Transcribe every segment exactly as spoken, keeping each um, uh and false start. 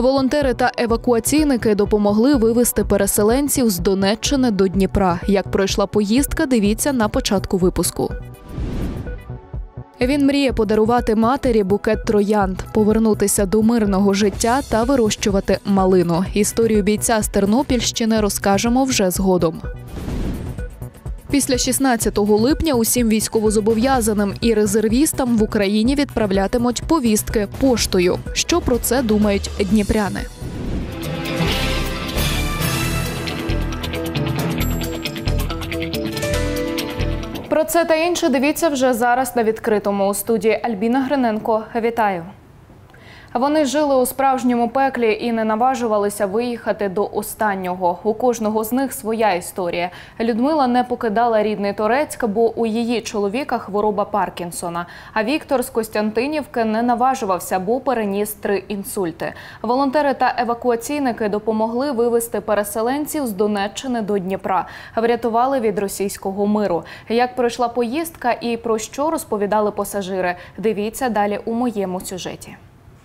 Волонтери та евакуаційники допомогли вивезти переселенців з Донеччини до Дніпра. Як пройшла поїздка, дивіться на початку випуску. Він мріє подарувати матері букет троянд, повернутися до мирного життя та вирощувати малину. Історію бійця з Тернопільщини розкажемо вже згодом. Після шістнадцятого липня усім військовозобов'язаним і резервістам в Україні відправлятимуть повістки поштою. Що про це думають дніпряни? Про це та інше дивіться вже зараз на відкритому. У студії Альбіна Гриненко. Вітаю! Вони жили у справжньому пеклі і не наважувалися виїхати до останнього. У кожного з них своя історія. Людмила не покидала рідний Торецьк, бо у її чоловіка хвороба Паркінсона. А Віктор з Костянтинівки не наважувався, бо переніс три інсульти. Волонтери та евакуаційники допомогли вивезти переселенців з Донеччини до Дніпра. Врятували від російського миру. Як пройшла поїздка і про що розповідали пасажири, дивіться далі у моєму сюжеті.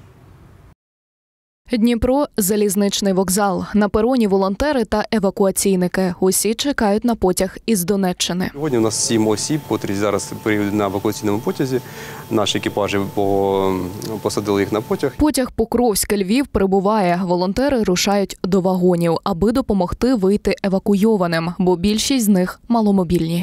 Дніпро – залізничний вокзал. На пероні волонтери та евакуаційники. Усі чекають на потяг із Донеччини. Сьогодні у нас сім осіб, котрі зараз перебувають на евакуаційному потязі. Наші екіпажі посадили їх на потяг. Потяг Покровськ-Львів прибуває. Волонтери рушають до вагонів, аби допомогти вийти евакуйованим, бо більшість з них маломобільні.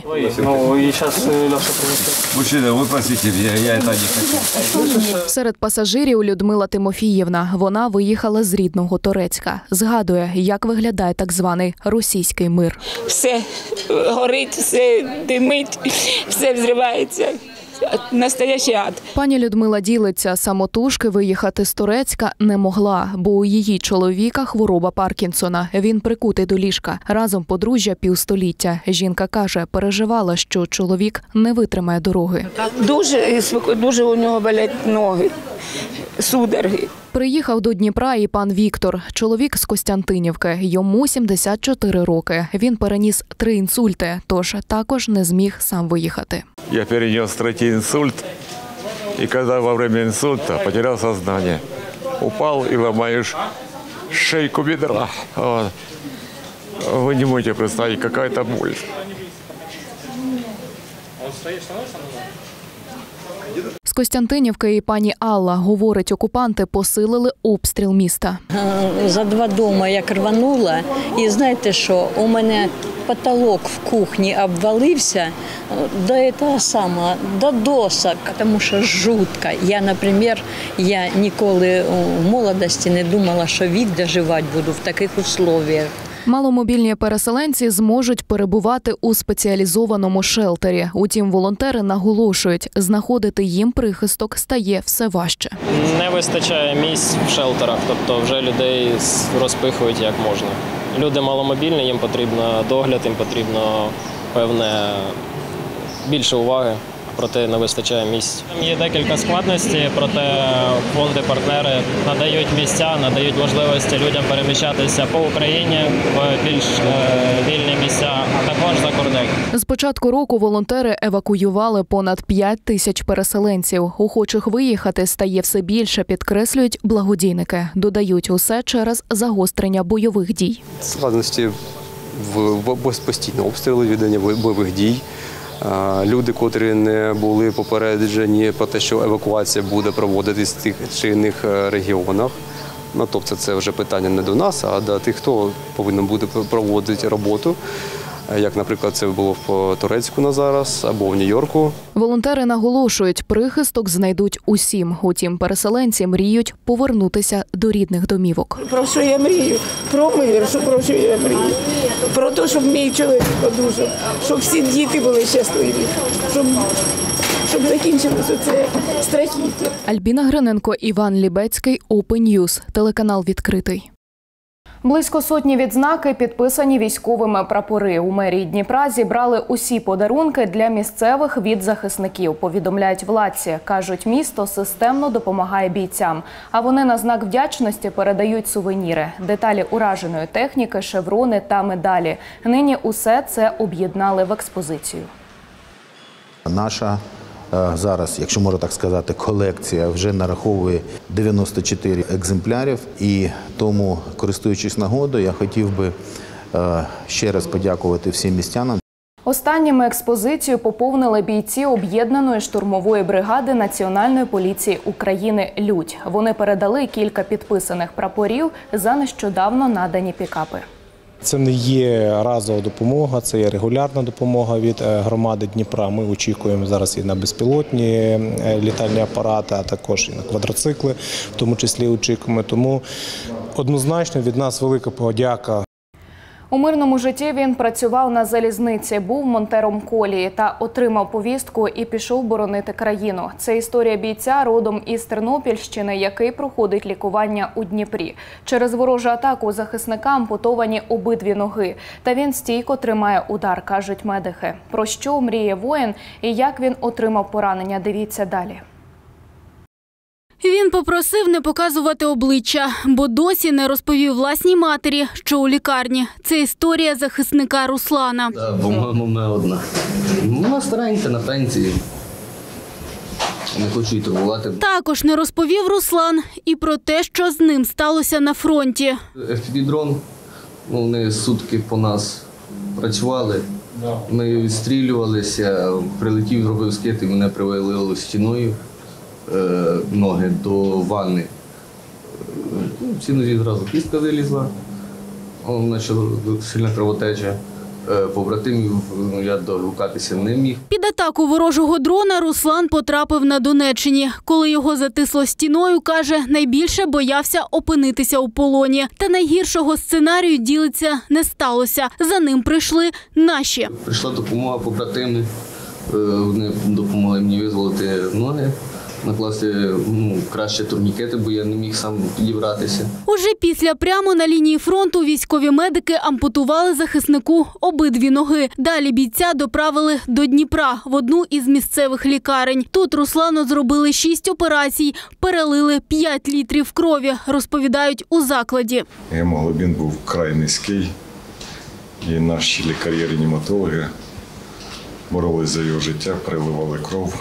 Серед пасажирів Людмила Тимофіївна. Вона виїхала з рідного Торецька. Згадує, як виглядає так званий російський мир. Все горить, все димить, все взривається. Настоящий ад. Пані Людмила ділиться, самотужки виїхати з Торецька не могла, бо у її чоловіка хвороба Паркінсона. Він прикутий до ліжка. Разом подружжя півстоліття. Жінка каже, переживала, що чоловік не витримає дороги. Дуже, дуже у нього болять ноги, судороги. Приїхав до Дніпра і пан Віктор. Чоловік з Костянтинівки. Йому сімдесят чотири роки. Він переніс три інсульти, тож також не зміг сам виїхати. Я перенес третий инсульт, и когда во время инсульта потерял сознание, упал и ломаешь шейку бедра. Вот. Вы не можете представить, какая это боль. З Костянтинівки і пані Алла говорить, окупанти посилили обстріл міста. За два дома як рванула, і знаєте що, у мене потолок в кухні обвалився до того самого, до досок, тому що жутко. Я, наприклад, я ніколи в молодості не думала, що вік доживати буду в таких умовах. Маломобільні переселенці зможуть перебувати у спеціалізованому шелтері. Утім, волонтери наголошують, знаходити їм прихисток стає все важче. Не вистачає місць в шелтерах, тобто вже людей розпихують як можна. Люди маломобільні, їм потрібно догляд, їм потрібно певне більше уваги. Проте не вистачає місць. Є декілька складностей, проте фонди-партнери надають місця, надають можливості людям переміщатися по Україні в більш вільні місця, а також за кордон. З початку року волонтери евакуювали понад п'ять тисяч переселенців. Охочих виїхати стає все більше, підкреслюють благодійники. Додають, усе через загострення бойових дій. Складності в постійні обстріли, ведення бойових дій. Люди, котрі не були попереджені про те, що евакуація буде проводитись в тих чи інших регіонах. Ну, тобто це вже питання не до нас, а до тих, хто повинен буде проводити роботу. Як, наприклад, це було в Торецьку на зараз або в Нью-Йорку. Волонтери наголошують, прихисток знайдуть усім. Утім, переселенці мріють повернутися до рідних домівок. Про що я мрію? Про мир, що про що я мрію? Про те, щоб мій чоловік одужав, щоб всі діти були щасливі, щоб, щоб закінчилося це страхіття. Альбіна Гриненко, Іван Лібецький, Open News, телеканал «Відкритий». Близько сотні відзнаки підписані військовими прапори. У мерії Дніпра зібрали усі подарунки для місцевих від захисників, повідомляють владці. Кажуть, місто системно допомагає бійцям, а вони на знак вдячності передають сувеніри, деталі ураженої техніки, шеврони та медалі. Нині усе це об'єднали в експозицію. Наша Зараз, якщо можна так сказати, колекція вже нараховує дев'яносто чотири екземплярів. І тому, користуючись нагодою, я хотів би ще раз подякувати всім містянам. Останніми експозицію поповнили бійці об'єднаної штурмової бригади Національної поліції України «Людь». Вони передали кілька підписаних прапорів за нещодавно надані пікапи. Це не є разова допомога, це є регулярна допомога від громади Дніпра. Ми очікуємо зараз і на безпілотні літальні апарати, а також і на квадроцикли, в тому числі очікуємо. Тому однозначно від нас велика подяка. У мирному житті він працював на залізниці, був монтером колії та отримав повістку і пішов боронити країну. Це історія бійця родом із Тернопільщини, який проходить лікування у Дніпрі. Через ворожу атаку захисника ампутовані обидві ноги. Та він стійко тримає удар, кажуть медики. Про що мріє воїн і як він отримав поранення, дивіться далі. Він попросив не показувати обличчя, бо досі не розповів власній матері, що у лікарні. Це історія захисника Руслана. Так, по-моєму, ми одна. Вона старенька, на пенсії. Не хочу її турбувати. Також не розповів Руслан і про те, що з ним сталося на фронті. еф пі ві-дрон, ну, вони сутки по нас працювали. Ми відстрілювалися, прилетів, зробив скид і мене привалило стіною. Ноги до ванни. Всі нозі зразу кістка вилізла, почала сильна кровотеча. Побратимів я догукатися не міг. Під атаку ворожого дрона Руслан потрапив на Донеччині. Коли його затисло стіною, каже, найбільше боявся опинитися у полоні. Та найгіршого сценарію, ділиться, не сталося. За ним прийшли наші. Прийшла допомога побратими, вони допомогли мені визволити ноги. Накласти ну, краще турнікети, бо я не міг сам підібратися. Уже після прямо на лінії фронту військові медики ампутували захиснику обидві ноги. Далі бійця доправили до Дніпра в одну із місцевих лікарень. Тут Руслану зробили шість операцій, перелили п'ять літрів крові, розповідають у закладі. Гемоглобін був вкрай низький, і наші лікарі-реаніматологи боролись за його життя, переливали кров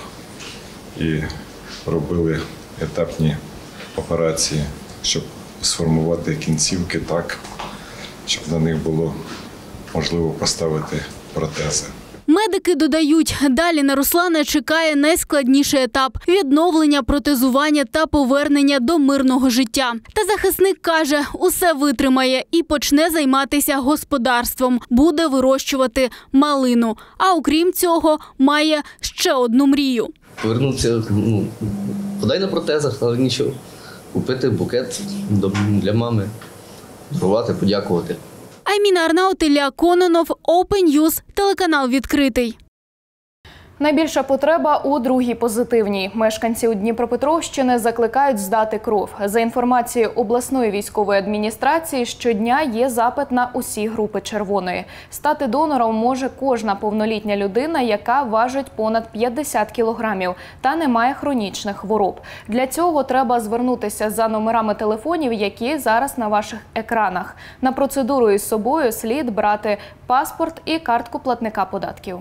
і робили етапні операції, щоб сформувати кінцівки так, щоб на них було можливо поставити протези. Медики додають, далі на Руслана чекає найскладніший етап – відновлення, протезування та повернення до мирного життя. Та захисник каже, усе витримає і почне займатися господарством, буде вирощувати малину. А окрім цього, має ще одну мрію. Повернутися, ну, подай на протезах, але нічого. Купити букет для мами, зрувати, подякувати. Айміна Арнаут, Ілля Кононов, Open News, телеканал «Відкритий». Найбільша потреба у другій позитивній. Мешканці Дніпропетровщини закликають здати кров. За інформацією обласної військової адміністрації, щодня є запит на усі групи червоної. Стати донором може кожна повнолітня людина, яка важить понад п'ятдесят кілограмів та не має хронічних хвороб. Для цього треба звернутися за номерами телефонів, які зараз на ваших екранах. На процедуру із собою слід брати паспорт і картку платника податків.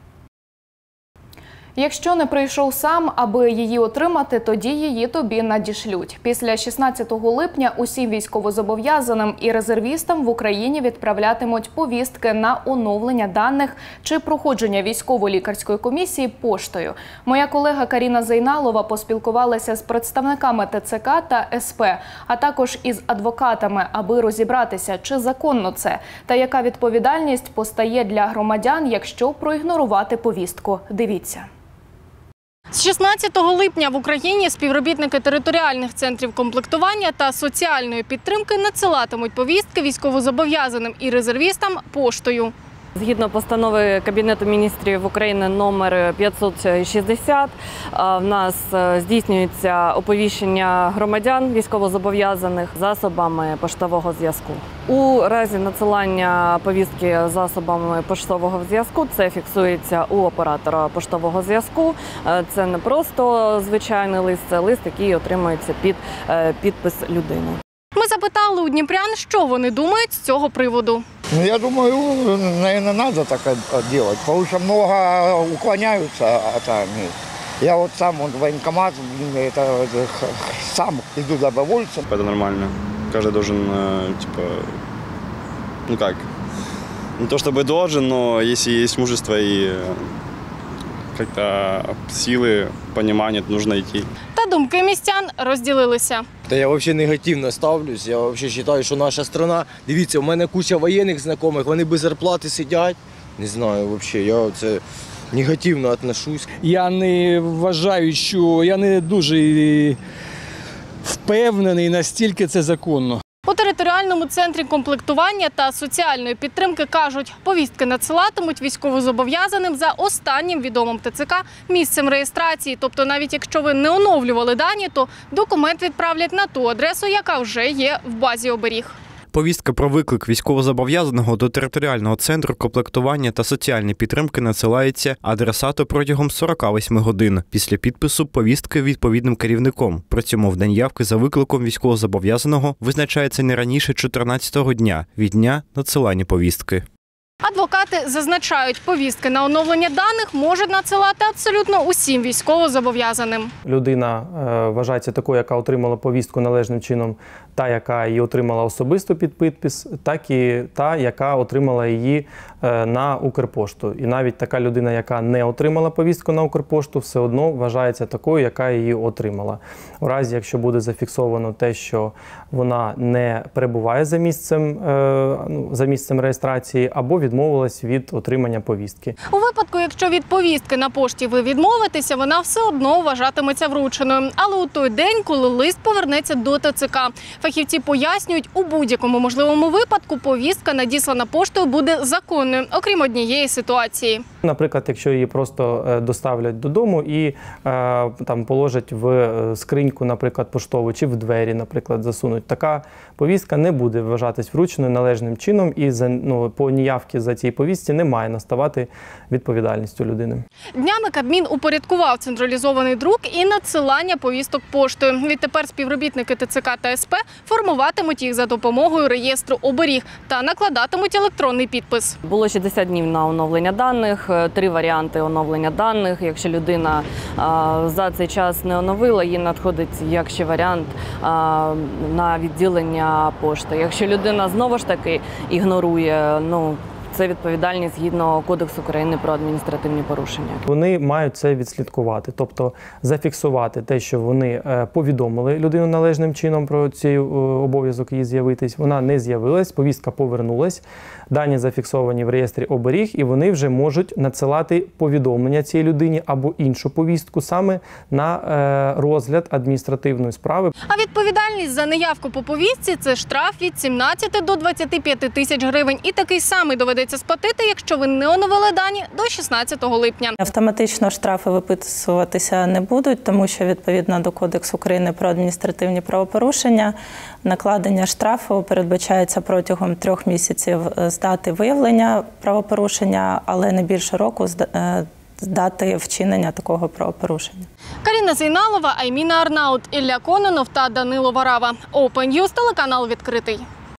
Якщо не прийшов сам, аби її отримати, тоді її тобі надішлють. Після шістнадцятого липня усім військовозобов'язаним і резервістам в Україні відправлятимуть повістки на оновлення даних чи проходження військово-лікарської комісії поштою. Моя колега Каріна Зейналова поспілкувалася з представниками Те Це Ка та Ес Пе, а також із адвокатами, аби розібратися, чи законно це, та яка відповідальність постає для громадян, якщо проігнорувати повістку. Дивіться. З шістнадцятого липня в Україні співробітники територіальних центрів комплектування та соціальної підтримки надсилатимуть повістки військовозобов'язаним і резервістам поштою. Згідно постанови Кабінету міністрів України номер п'ятсот шістдесят, в нас здійснюється оповіщення громадян військовозобов'язаних засобами поштового зв'язку. У разі надсилання повістки засобами поштового зв'язку це фіксується у оператора поштового зв'язку. Це не просто звичайний лист, це лист, який отримується під підпис людини. Ми запитали у дніпрян, що вони думають з цього приводу. Ну, я думаю, наверное, надо так делать, потому что много уклоняются от армии. Я вот сам он, военкомат, это, сам иду добровольцем. Это нормально. Каждый должен, типа, ну как, не то чтобы должен, но если есть мужество и как-то силы, понимание, то нужно идти. Та думки містян розділилися. Та я взагалі негативно ставлюсь. Я взагалі вважаю, що наша країна, дивіться, у мене куча воєнних знайомих, вони без зарплати сидять. Не знаю, взагалі, я це негативно відношусь. Я не вважаю, що я не дуже впевнений, настільки це законно. У територіальному центрі комплектування та соціальної підтримки кажуть, повістки надсилатимуть військовозобов'язаним за останнім відомим ТЦК місцем реєстрації. Тобто навіть якщо ви не оновлювали дані, то документ відправлять на ту адресу, яка вже є в базі оберіг. Повістка про виклик військовозобов'язаного до територіального центру комплектування та соціальної підтримки надсилається адресату протягом сорока восьми годин після підпису повістки відповідним керівником. При цьому в день явки за викликом військовозобов'язаного визначається не раніше чотирнадцятого дня від дня надсилання повістки. Адвокати зазначають, повістки на оновлення даних можуть надсилати абсолютно усім військовозобов'язаним. Людина вважається такою, яка отримала повістку належним чином, та, яка її отримала особисто під підпис, так і та, яка отримала її на Укрпошту. І навіть така людина, яка не отримала повістку на Укрпошту, все одно вважається такою, яка її отримала. У разі, якщо буде зафіксовано те, що вона не перебуває за місцем, за місцем реєстрації або відмовилась від отримання повістки. У випадку, якщо від повістки на пошті ви відмовитеся, вона все одно вважатиметься врученою. Але у той день, коли лист повернеться до ТЦК. Фахівці пояснюють, у будь-якому можливому випадку повістка, надіслана поштою, буде законною, окрім однієї ситуації. Наприклад, якщо її просто доставлять додому і там положать в скриньку, наприклад, поштову, чи в двері, наприклад, засунуть, така повістка не буде вважатись врученою належним чином і за, ну, по неявці за цій повістці не має наставати відповідальністю людини. Днями Кабмін упорядкував централізований друк і надсилання повісток поштою. Відтепер співробітники ТЦК та СП формуватимуть їх за допомогою реєстру оберіг та накладатимуть електронний підпис. Було шістдесят днів на оновлення даних, три варіанти оновлення даних. Якщо людина а, за цей час не оновила, їй надходить як ще варіант а, на відділення пошти. Якщо людина знову ж таки ігнорує, ну, це відповідальність згідно Кодексу України про адміністративні порушення. Вони мають це відслідкувати, тобто зафіксувати те, що вони повідомили людину належним чином про цей обов'язок їй з'явитись. Вона не з'явилась, повістка повернулась, дані зафіксовані в реєстрі оберіг, і вони вже можуть надсилати повідомлення цій людині або іншу повістку саме на розгляд адміністративної справи. А відповідальність за неявку по повістці – це штраф від сімнадцяти до двадцяти п'яти тисяч гривень. І такий самий доведеться сплатити, якщо ви не оновили дані до шістнадцятого липня. Автоматично штрафи виписуватися не будуть, тому що відповідно до Кодексу України про адміністративні правопорушення накладення штрафу передбачається протягом трьох місяців з дати виявлення правопорушення, але не більше року з дати вчинення такого правопорушення. Каріна Зейналова, Айміна Арнаут, Ілля Кононов та Данило Варава. Open News, телеканал відкритий.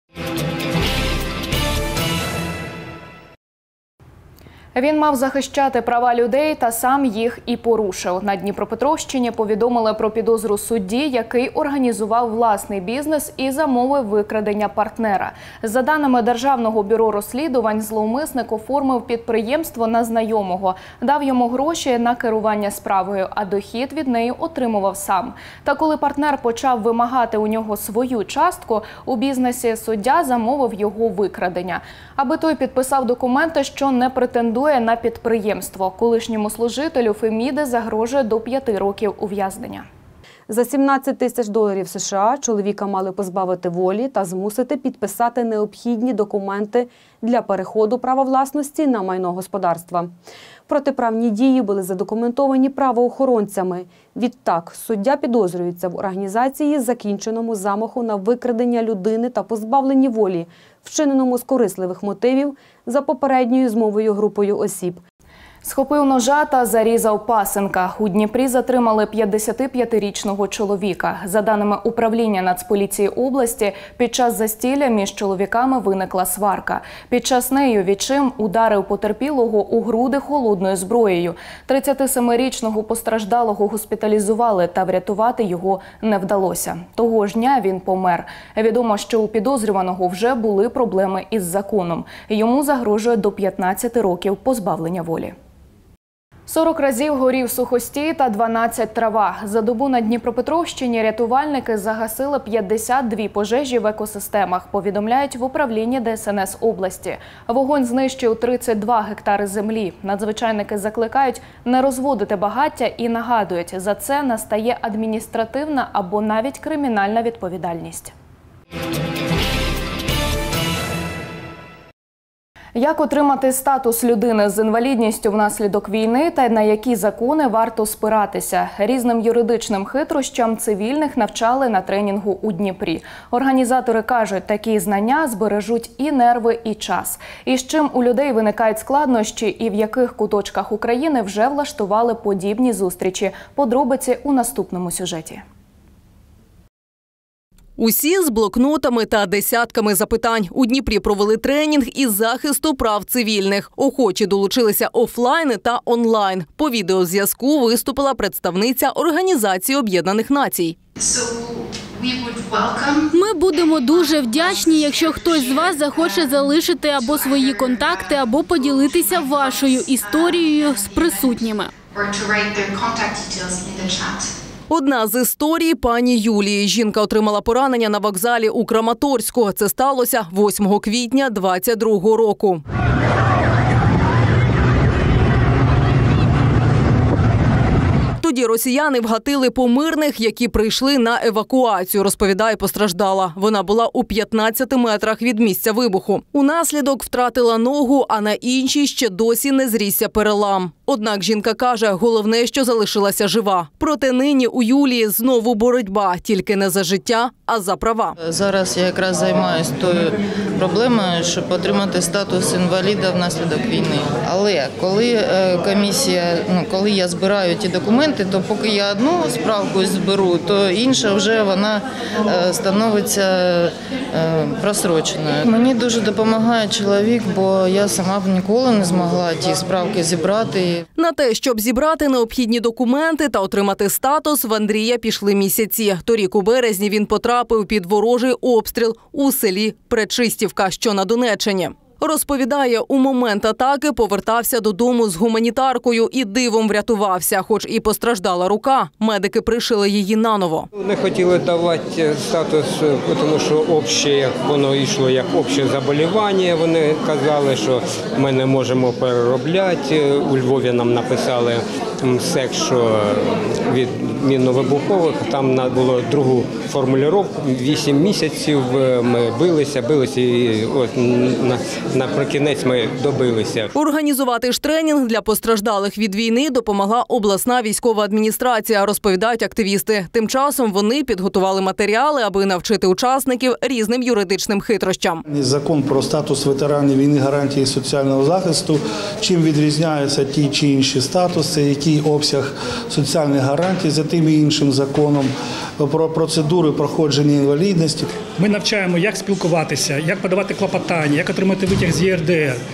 Він мав захищати права людей та сам їх і порушив. На Дніпропетровщині повідомили про підозру судді, який організував власний бізнес і замовив викрадення партнера. За даними Державного бюро розслідувань, зловмисник оформив підприємство на знайомого, дав йому гроші на керування справою, а дохід від неї отримував сам. Та коли партнер почав вимагати у нього свою частку, у бізнесі суддя замовив його викрадення. Аби той підписав документи, що не претендує на підприємство. Колишньому служителю Феміди загрожує до п'яти років ув'язнення. За сімнадцять тисяч доларів США чоловіка мали позбавити волі та змусити підписати необхідні документи для переходу права власності на майно господарства. Протиправні дії були задокументовані правоохоронцями. Відтак, суддя підозрюється в організації закінченому замаху на викрадення людини та позбавленні волі, вчиненому з корисливих мотивів за попередньою змовою групою осіб. Схопив ножа та зарізав пасенка. У Дніпрі затримали п'ятдесятип'ятирічного чоловіка. За даними управління Нацполіції області, під час застілля між чоловіками виникла сварка. Під час неї відчим ударив потерпілого у груди холодною зброєю. тридцятисемирічного постраждалого госпіталізували, та врятувати його не вдалося. Того ж дня він помер. Відомо, що у підозрюваного вже були проблеми із законом. Йому загрожує до п'ятнадцяти років позбавлення волі. сорок разів горів сухостій та дванадцять трава. За добу на Дніпропетровщині рятувальники загасили п'ятдесят дві пожежі в екосистемах, повідомляють в управлінні Де Ес Ен Ес області. Вогонь знищив тридцять два гектари землі. Надзвичайники закликають не розводити багаття і нагадують, за це настає адміністративна або навіть кримінальна відповідальність. Як отримати статус людини з інвалідністю внаслідок війни та на які закони варто спиратися? Різним юридичним хитрощам цивільних навчали на тренінгу у Дніпрі. Організатори кажуть, такі знання збережуть і нерви, і час. І з чим у людей виникають складнощі і в яких куточках України вже влаштували подібні зустрічі. Подробиці у наступному сюжеті. Усі з блокнотами та десятками запитань. У Дніпрі провели тренінг із захисту прав цивільних. Охочі долучилися офлайн та онлайн. По відеозв'язку виступила представниця Організації Об'єднаних Націй. Ми будемо дуже вдячні, якщо хтось з вас захоче залишити або свої контакти, або поділитися вашою історією з присутніми. Одна з історій пані Юлії. Жінка отримала поранення на вокзалі у Краматорську. Це сталося восьмого квітня двадцять другого року. Тоді росіяни вгатили по мирних, які прийшли на евакуацію, розповідає постраждала. Вона була у п'ятнадцяти метрах від місця вибуху. Унаслідок втратила ногу, а на іншій ще досі не зрісся перелам. Однак жінка каже, головне, що залишилася жива. Проте нині у Юлії знову боротьба, тільки не за життя, а за права. Зараз я якраз займаюся тою проблемою, щоб отримати статус інваліда внаслідок війни. Але коли комісія, ну, коли я збираю ті документи, то поки я одну справку зберу, то інша вже вона становиться просроченою. Мені дуже допомагає чоловік, бо я сама б ніколи не змогла ті справки зібрати. На те, щоб зібрати необхідні документи та отримати статус, в Андрія пішли місяці. Торік у березні він потрапив під ворожий обстріл у селі Пречистівка, що на Донеччині. Розповідає, у момент атаки повертався додому з гуманітаркою і дивом врятувався. Хоч і постраждала рука, медики пришили її наново. Не хотіли давати статус, тому що обще, як воно йшло, як обще заболівання. Вони казали, що ми не можемо переробляти. У Львові нам написали МСЕК, що від мінно-вибухових. Там було другу формулювання. Вісім місяців ми билися, билися і от на Наприкінець ми добилися. Організувати ж тренінг для постраждалих від війни допомогла обласна військова адміністрація, розповідають активісти. Тим часом вони підготували матеріали, аби навчити учасників різним юридичним хитрощам. Закон про статус ветеранів війни, гарантії соціального захисту. Чим відрізняються ті чи інші статуси, який обсяг соціальних гарантій за тим і іншим законом, про процедури проходження інвалідності. Ми навчаємо, як спілкуватися, як подавати клопотання, як отримати витяг з Є Ер Де Ер.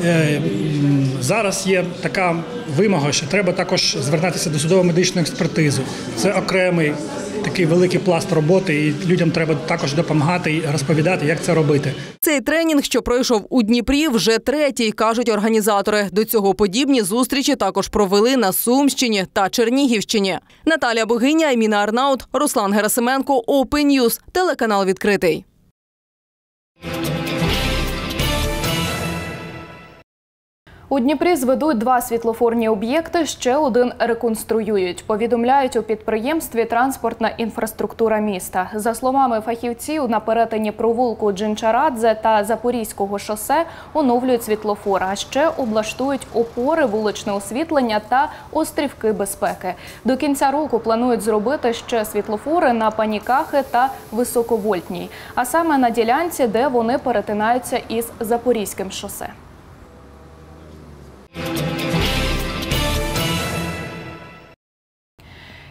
Зараз є така вимога, що треба також звертатися до судово-медичної експертизи. Це окремий такий великий пласт роботи, і людям треба також допомагати і розповідати, як це робити. Цей тренінг, що пройшов у Дніпрі, вже третій, кажуть організатори. До цього подібні зустрічі також провели на Сумщині та Чернігівщині. Наталія Богиня, Еміна Арнаут, Руслан Герасименко, Open News, телеканал «Відкритий». У Дніпрі зведуть два світлофорні об'єкти, ще один реконструюють. Повідомляють у підприємстві «Транспортна інфраструктура міста». За словами фахівців, на перетині провулку Джинчарадзе та Запорізького шосе оновлюють світлофори, а ще облаштують опори, вуличне освітлення та острівки безпеки. До кінця року планують зробити ще світлофори на Панікахи та Високовольтній, а саме на ділянці, де вони перетинаються із Запорізьким шосе.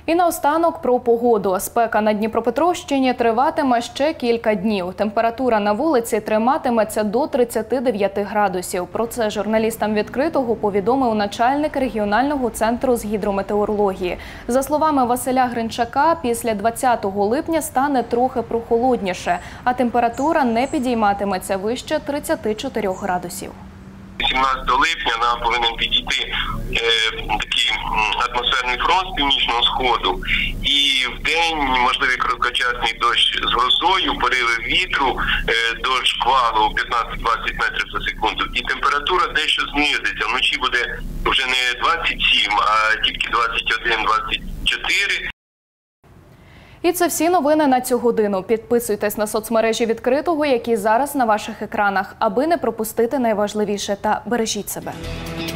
І наостанок про погоду. Спека на Дніпропетровщині триватиме ще кілька днів. Температура на вулиці триматиметься до тридцяти дев'яти градусів. Про це журналістам «Відкритого» повідомив начальник регіонального центру з гідрометеорології. За словами Василя Гринчака, після двадцятого липня стане трохи прохолодніше, а температура не підійматиметься вище тридцяти чотирьох градусів. сімнадцятого липня нам повинен підійти е, такий атмосферний фронт з північного сходу, і в день можливий короткочасний дощ з грозою, пориви вітру е, до шквалу п'ятнадцять-двадцять метрів за секунду. І температура дещо знизиться. Вночі буде вже не двадцять сім, а тільки двадцять один - двадцять чотири. І це всі новини на цю годину. Підписуйтесь на соцмережі «Відкритого», які зараз на ваших екранах, аби не пропустити найважливіше, та бережіть себе.